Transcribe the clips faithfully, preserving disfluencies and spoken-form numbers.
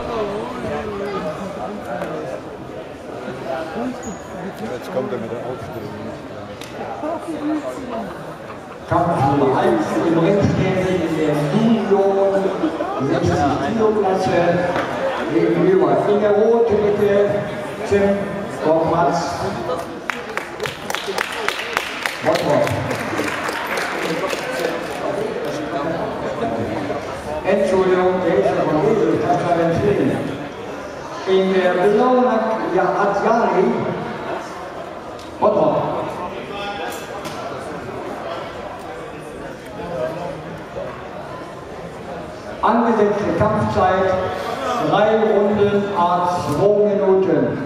Jetzt kommt er mit der Aufstellung. Kampf Nummer eins im Ringstehen in der Junior sechzig Kilo Klasse gegenüber. In der roten Mitte Tim Kochmatz. Entschuldigung, der ist ja von Esel, das kann man empfehlen. In der blauen Adjani, Bottrop. Angesetzte Kampfzeit, drei Runden à zwei Minuten.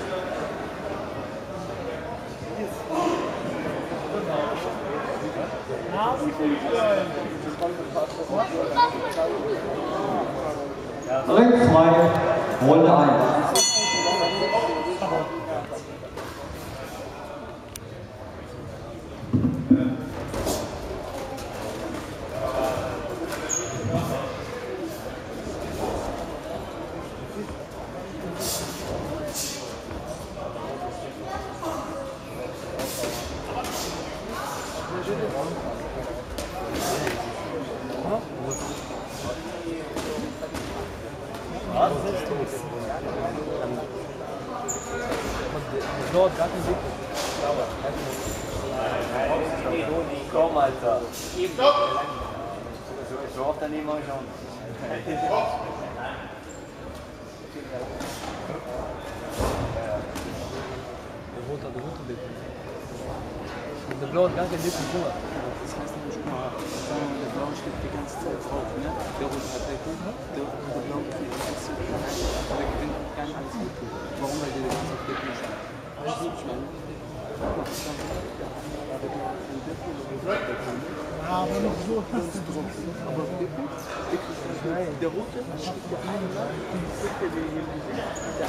Ringfrei, Runde eins. Komm, Alter. So oft daneben auch schon. Der blaue hat gar keinen Lippen vor. Das heißt nämlich, guck mal, der blaue steht die ganze Zeit drauf, ne? Der rote hat der Kuchen, der blaue ist die ganze Zeit drauf. Aber der gewinnt gar nicht alles mit. Warum? Weil der die ganze Zeit Lippen steht. Weißt du, ich meine? Ja, aber nicht so. Aber wirklich, der rote steht der eine Mann, der der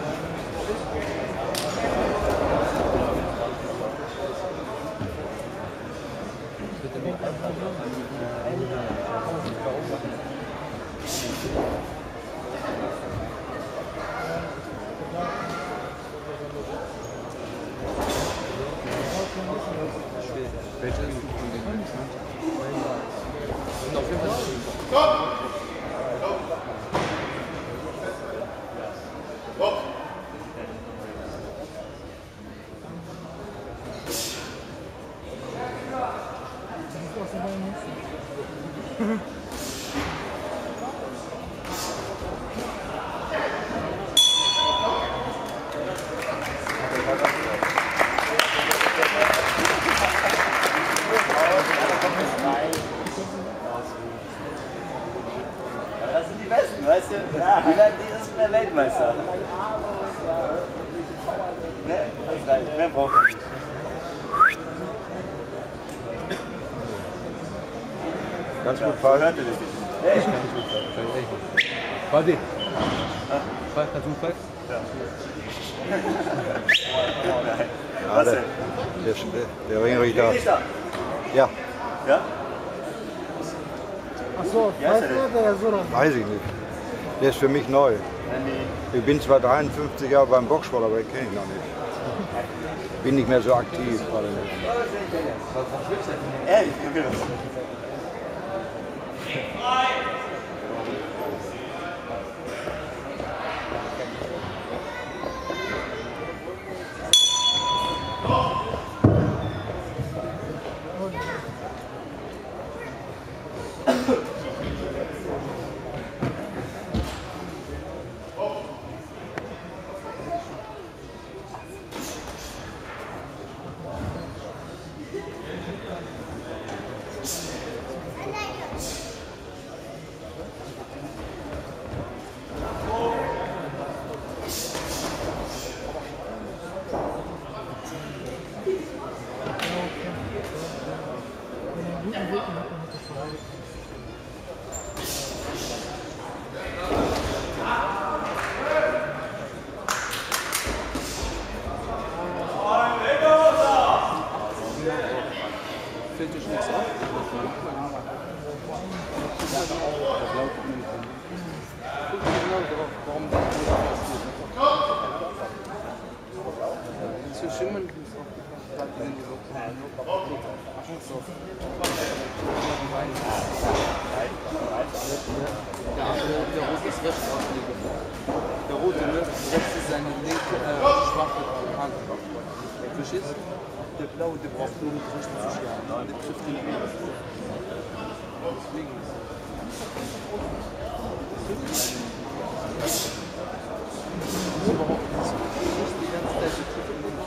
Das sind die Besten, weißt du? Ja, die ist der Weltmeister. Ne? Das reicht, mehr braucht er nicht. Ganz gut fahren. Hört ihr dich? Ja, ich kann nicht gut fahren. Kann ich echt nicht. Warte. Fahr, kannst du gut fahren? Ja. Was der, denn? der, der, der Ringrichter. Ja. Ja? Achso, weißt du, der so noch? Weiß ich nicht. Der ist für mich neu. Ich bin zwar dreiundfünfzig Jahre beim Boxsport, aber den kenne ich noch nicht. Bin nicht mehr so aktiv gerade nicht. Ehrlich? Okay. fällt euch nichts auf. Warum das so schimmern ist auch ja, der rote ist rechts ausgelegt. Der rote, ne? Rechts ist seine linke, äh, schwache Hand. Verstehst du? Der blaue, der braucht nur mit rechts zu schlagen. Der trifft den nicht. Deswegen ist es. Das ist überhaupt nicht so. Die ganze Zeit trifft den nicht.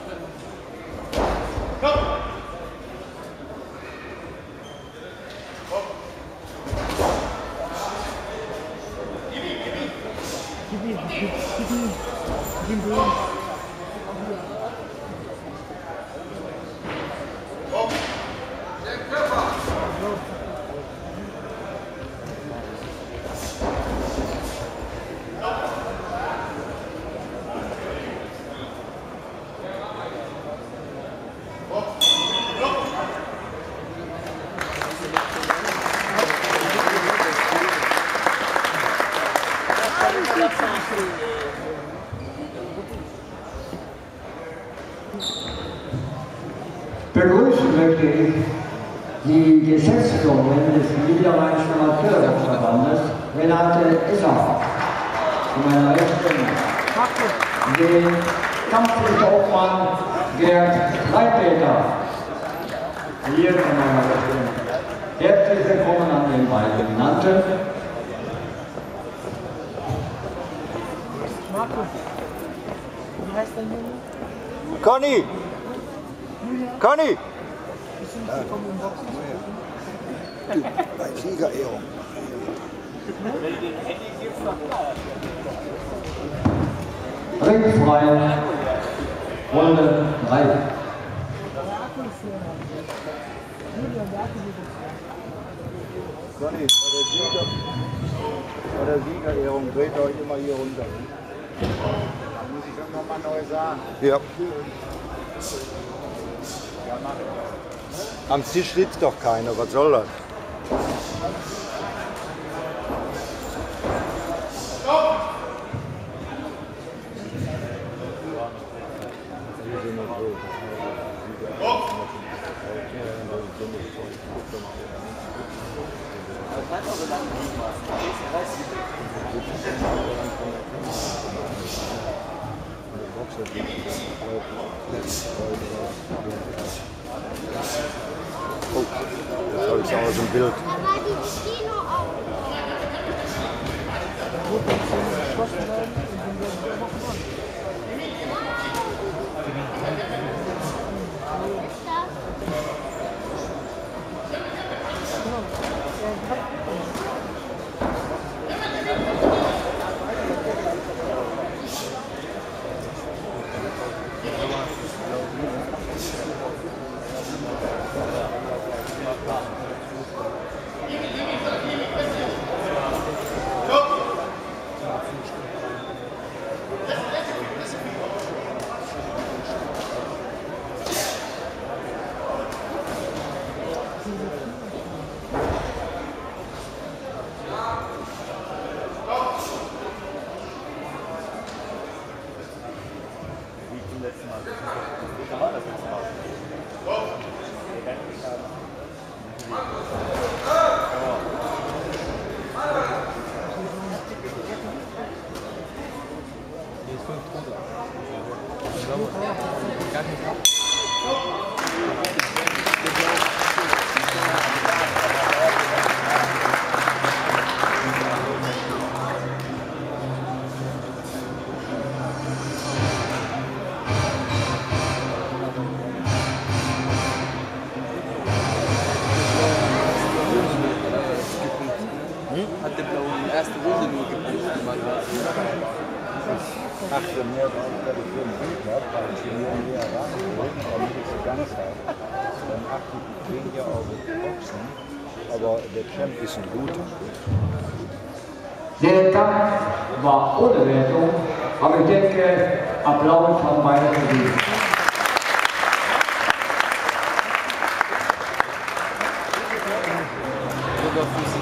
Begrüßen möchte ich die Geschäftsführerin des Niederrheinischen Amateurverbandes, Renate Esser, zu meiner Rechten, den Kampfrichterobmann Gerd Leitpeter, hier zu meiner Rechten. Herzlich willkommen an den beiden genannten. Marco, wie heißt dein Junge? Conny! Conny! Bei Siegerehrung. Ringfrei, Runde drei. Conny, bei der, Sieger, bei der Siegerehrung dreht euch immer hier runter. Da muss ich schon nochmal neu sagen. Ja. Am Tisch sitzt doch keiner, was soll das? Oh, das habe ich aus dem Bild. Hat der Blaue die erste Runde nur gebucht. achte März bei der Firma Bild, weil ich hier nur näher rangeholt, damit ich die ganze Zeit. Dann achte ich weniger auf Boxen, aber der Champ ist ein guter. Der Kampf war ohne Wertung, aber ich denke, Applaus haben beide verdient. überflüssig.